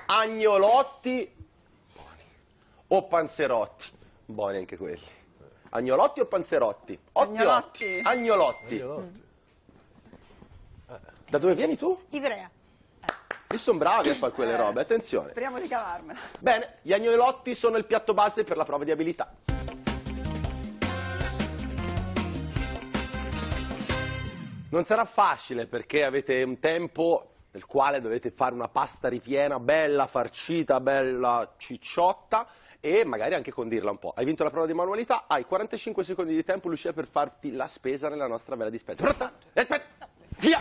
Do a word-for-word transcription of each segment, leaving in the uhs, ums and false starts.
agnolotti buoni o panzerotti? Buoni anche quelli. Agnolotti o panzerotti? Otti, Agnolotti. otti. Agnolotti. Agnolotti. Da dove vieni tu? Ivrea. Lì sono bravi a fare quelle Eh. robe, attenzione. Speriamo di cavarmela. Bene, gli agnolotti sono il piatto base per la prova di abilità. Non sarà facile perché avete un tempo nel quale dovete fare una pasta ripiena, bella farcita, bella cicciotta e magari anche condirla un po'. Hai vinto la prova di manualità, hai quarantacinque secondi di tempo, Lucia, per farti la spesa nella nostra vela di spezie. Pronta? Aspetta, via!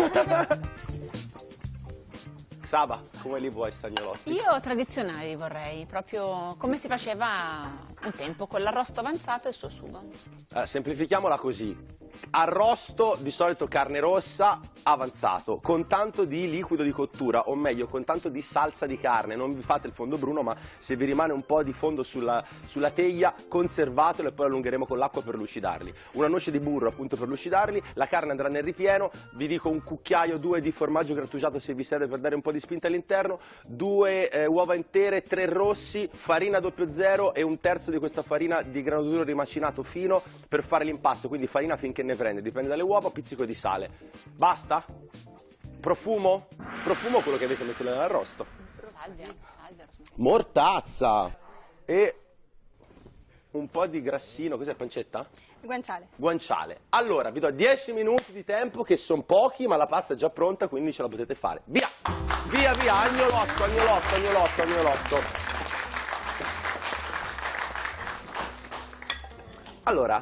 Saba, come li vuoi stagnolotti? Io tradizionali vorrei, proprio come si faceva un tempo, con l'arrosto avanzato e il suo sugo. Allora, semplifichiamola così. Arrosto, di solito carne rossa, avanzato, con tanto di liquido di cottura, o meglio, con tanto di salsa di carne. Non vi fate il fondo bruno, ma se vi rimane un po' di fondo sulla, sulla teglia, conservatelo e poi allungheremo con l'acqua per lucidarli. Una noce di burro, appunto, per lucidarli, la carne andrà nel ripieno, vi dico un cucchiaio, due di formaggio grattugiato se vi serve per dare un po' di spinta all'interno, due eh, uova intere, tre rossi, farina doppio zero e un terzo di questa farina di grano duro rimacinato fino per fare l'impasto, quindi farina finché ne prende, dipende dalle uova, pizzico di sale. Basta? Profumo? Profumo quello che avete messo nell'arrosto. Salvia, salvia. Mortazza e un po' di grassino, cos'è, pancetta? Guanciale. Guanciale. Allora, vi do dieci minuti di tempo, che sono pochi, ma la pasta è già pronta, quindi ce la potete fare. Via! Via, via, agnolotto, agnolotto, agnolotto, agnolotto. Allora,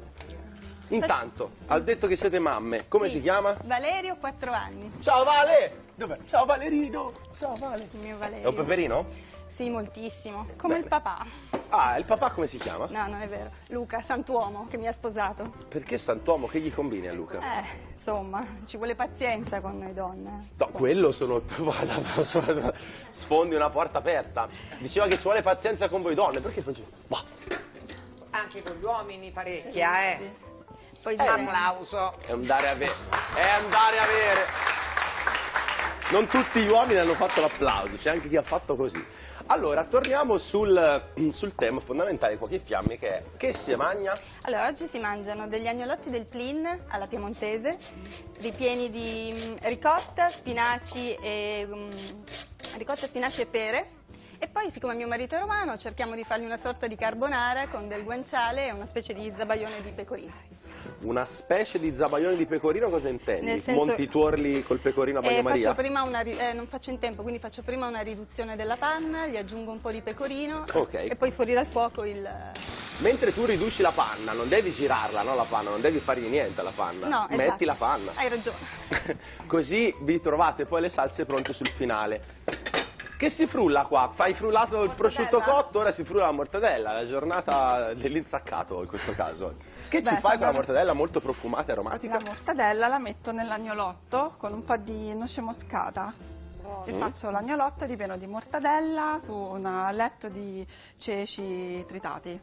intanto, ha detto che siete mamme, come Sì. si chiama? Valerio, quattro anni. Ciao Vale! Dov'è? Ciao Valerino! Ciao Vale! Il mio È Valerio. un peperino? Sì, moltissimo. Come Bene. il papà. Ah, il papà come si chiama? No, non è vero. Luca, santuomo, che mi ha sposato. Perché Sant'Uomo, che gli combini a Luca? Eh, insomma, ci vuole pazienza con noi donne. No, quello sono... guarda, sfondi una porta aperta. Diceva che ci vuole pazienza con voi donne, perché faccio... Bah. Anche con gli uomini parecchia, eh. Sì. Poi Un applauso. È andare a avere. È andare a avere. Non tutti gli uomini hanno fatto l'applauso, c'è anche chi ha fatto così. Allora, torniamo sul, sul tema fondamentale di Cuochi e Fiamme, che è: che si mangia? Allora, oggi si mangiano degli agnolotti del Plin alla piemontese, ripieni di mm, ricotta, spinaci e mm, ricotta, spinaci e pere. E poi, siccome mio marito è romano, cerchiamo di fargli una sorta di carbonara con del guanciale e una specie di zabaione di pecorino. Una specie di zabaione di pecorino, cosa intendi? Nel senso- Monti i tuorli col pecorino a Eh, bagnomaria? faccio prima una, ri- eh, non faccio in tempo, quindi faccio prima una riduzione della panna, gli aggiungo un po' di pecorino Ok. e poi fuori dal fuoco il... Mentre tu riduci la panna, non devi girarla, no, la panna, non devi fargli niente alla panna. No, Metti esatto. la panna. Hai ragione. Così vi trovate poi le salse pronte sul finale. Che si frulla qua? Fai frullato il prosciutto cotto, ora si frulla la mortadella, la giornata dell'insaccato in questo caso. Che ci Beh, fai con la allora- mortadella molto profumata e aromatica? La mortadella la metto nell'agnolotto con un po' di noce moscata. E Mm. faccio l'agnolotto ripieno di mortadella su un letto di ceci tritati.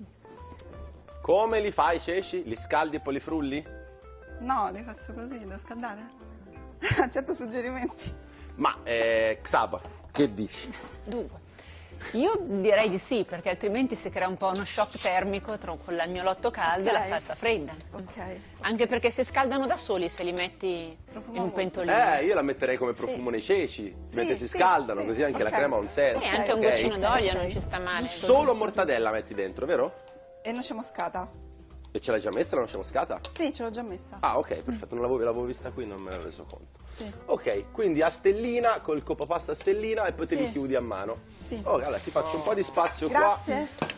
Come li fai i ceci? Li scaldi e poi li frulli? No, li faccio così, devo scaldare? Accetto suggerimenti. Ma, eh, Xaba, che dici? Dunque, io direi di sì, perché altrimenti si crea un po' uno shock termico tra con l'agnolotto caldo e la Ok. salsa fredda. Ok. Anche perché si scaldano da soli se li metti Profumo in un molto. pentolino. Eh, io la metterei come profumo nei ceci, mentre si sì, scaldano, sì, così anche la ok. crema ha un senso. E anche un ok? goccino d'olio Ok. non ci sta male. Solo mortadella metti dentro, vero? E noce moscata? E ce l'hai già messa la noce moscata? Sì, ce l'ho già messa. Ah, ok, perfetto, non l'avevo, l'avevo vista qui, non me ne ero reso conto. Sì. Ok, quindi a stellina, col copapasta a stellina e poi te li Sì. chiudi a mano. Sì. Oh, allora ti faccio un po' di spazio Grazie. qua.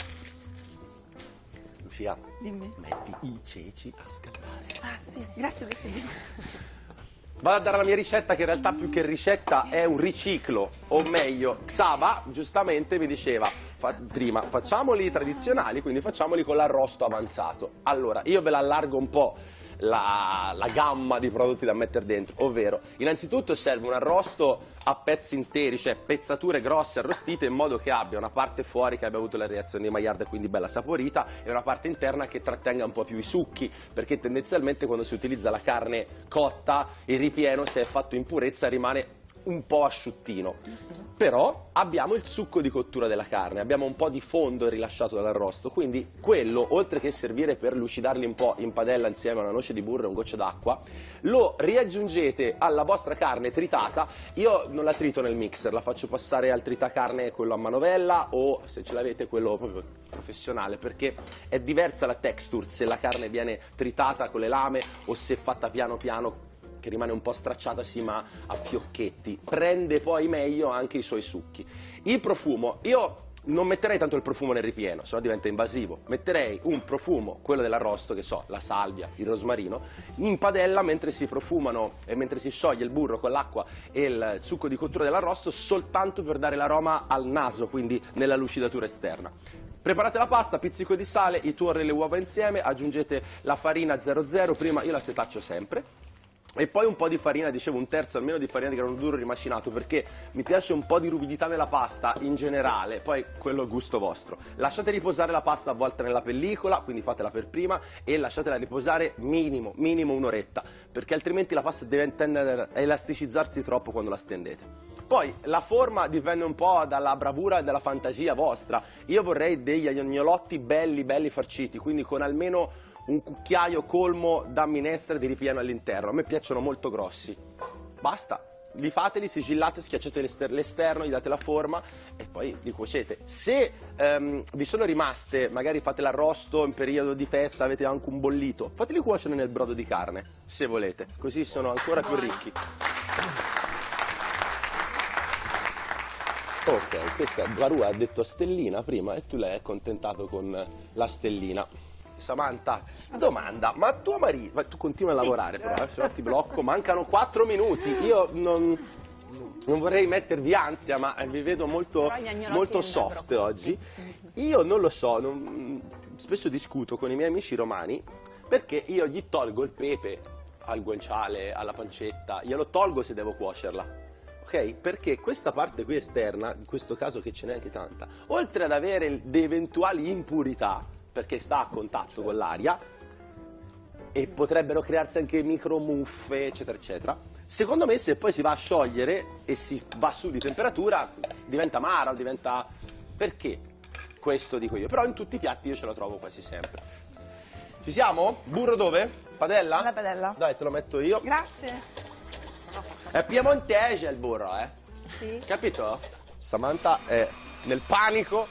Lucia, Dimmi. metti i ceci a scaldare. Ah, sì, grazie del sì. Vado a dare la mia ricetta, che in realtà più che ricetta è un riciclo, o meglio, Xaba giustamente mi diceva fa, prima facciamoli tradizionali, quindi facciamoli con l'arrosto avanzato. Allora, io ve la allargo un po' la, la gamma di prodotti da mettere dentro, ovvero, innanzitutto serve un arrosto a pezzi interi, cioè pezzature grosse arrostite in modo che abbia una parte fuori che abbia avuto la reazione di Maillard, quindi bella saporita, e una parte interna che trattenga un po' più i succhi, perché tendenzialmente quando si utilizza la carne cotta, il ripieno, se è fatto in purezza, rimane un po' asciuttino, però abbiamo il succo di cottura della carne, abbiamo un po' di fondo rilasciato dall'arrosto, quindi quello, oltre che servire per lucidarli un po' in padella insieme a una noce di burro e un goccio d'acqua, lo riaggiungete alla vostra carne tritata. Io non la trito nel mixer, la faccio passare al tritacarne, quello a manovella, o se ce l'avete quello proprio professionale, perché è diversa la texture se la carne viene tritata con le lame o se è fatta piano piano, che rimane un po' stracciata sì ma a fiocchetti, prende poi meglio anche i suoi succhi. Il profumo, io non metterei tanto il profumo nel ripieno, sennò diventa invasivo, metterei un profumo, quello dell'arrosto, che so, la salvia, il rosmarino, in padella mentre si profumano e mentre si scioglie il burro con l'acqua e il succo di cottura dell'arrosto, soltanto per dare l'aroma al naso, quindi nella lucidatura esterna. Preparate la pasta, pizzico di sale, i tuorli e le uova insieme, aggiungete la farina zero zero, prima io la setaccio sempre, e poi un po' di farina, dicevo un terzo almeno di farina di grano duro rimacinato, perché mi piace un po' di ruvidità nella pasta in generale, poi quello è gusto vostro. Lasciate riposare la pasta avvolta nella pellicola, quindi fatela per prima, e lasciatela riposare minimo, minimo un'oretta, perché altrimenti la pasta deve tendere a elasticizzarsi troppo quando la stendete. Poi la forma dipende un po' dalla bravura e dalla fantasia vostra. Io vorrei degli agnolotti belli, belli farciti, quindi con almeno un cucchiaio colmo da minestra di ripieno all'interno. A me piacciono molto grossi. Basta, li fateli, sigillate, schiacciate l'esterno, gli date la forma e poi li cuocete. Se ehm, vi sono rimaste, magari fate l'arrosto in periodo di festa, avete anche un bollito, fateli cuocere nel brodo di carne, se volete, così sono ancora più ricchi. Ok, questa Varua ha detto stellina prima e tu l'hai accontentato con la stellina. Samantha, domanda, ma tuo marito, ma tu continui a lavorare però, eh, se no ti blocco, mancano quattro minuti, io non, non vorrei mettervi ansia, ma vi vedo molto, molto soft oggi. Io non lo so, non, spesso discuto con i miei amici romani perché io gli tolgo il pepe al guanciale, alla pancetta, glielo tolgo se devo cuocerla. Ok? Perché questa parte qui esterna, in questo caso che ce n'è anche tanta, oltre ad avere delle eventuali impurità, perché sta a contatto con l'aria e potrebbero crearsi anche micromuffe eccetera eccetera, secondo me se poi si va a sciogliere e si va su di temperatura diventa amara, diventa... perché? Questo dico io, però in tutti i piatti io ce la trovo quasi sempre. Ci siamo? Burro dove? Padella? La padella. Dai, te lo metto io. Grazie. È piemontese il burro, eh? Sì. Capito? Samantha è nel panico.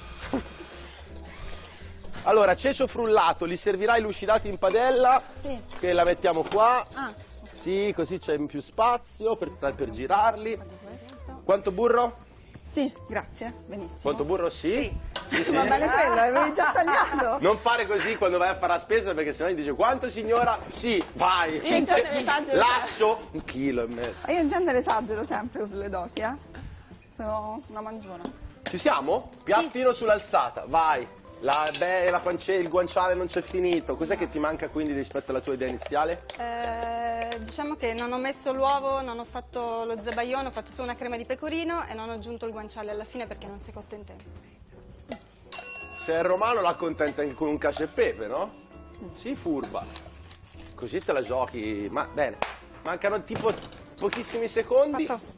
Allora, cecio frullato, li servirai lucidati in padella, Sì. che la mettiamo qua, Ah, sì, così c'è più spazio per, per girarli. Quanto burro? sì, grazie, benissimo. Quanto burro sì? Sì, sì. Va bene quello, l'avevi già tagliato. Non fare così quando vai a fare la spesa, perché sennò gli dice quanto signora? Sì, vai. Io in genere esagero. Lascio un chilo e mezzo. Io in genere esagero sempre sulle dosi, eh. Sono una mangiona. Ci siamo? Piattino sull'alzata, vai. La, beh, la pancetta, il guanciale non c'è finito. Cos'è che ti manca quindi rispetto alla tua idea iniziale? Eh, diciamo che non ho messo l'uovo, non ho fatto lo zabaione, ho fatto solo una crema di pecorino e non ho aggiunto il guanciale alla fine perché non si è cotto in tempo. Se è romano la accontenta anche con un cacio e pepe, no? Sì, furba. Così te la giochi. Ma bene, mancano tipo pochissimi secondi. Fatto.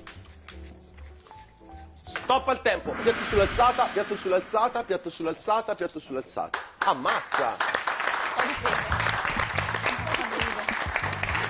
Stop al tempo, piatto sull'alzata, piatto sull'alzata, piatto sull'alzata, piatto sull'alzata. Ammazza!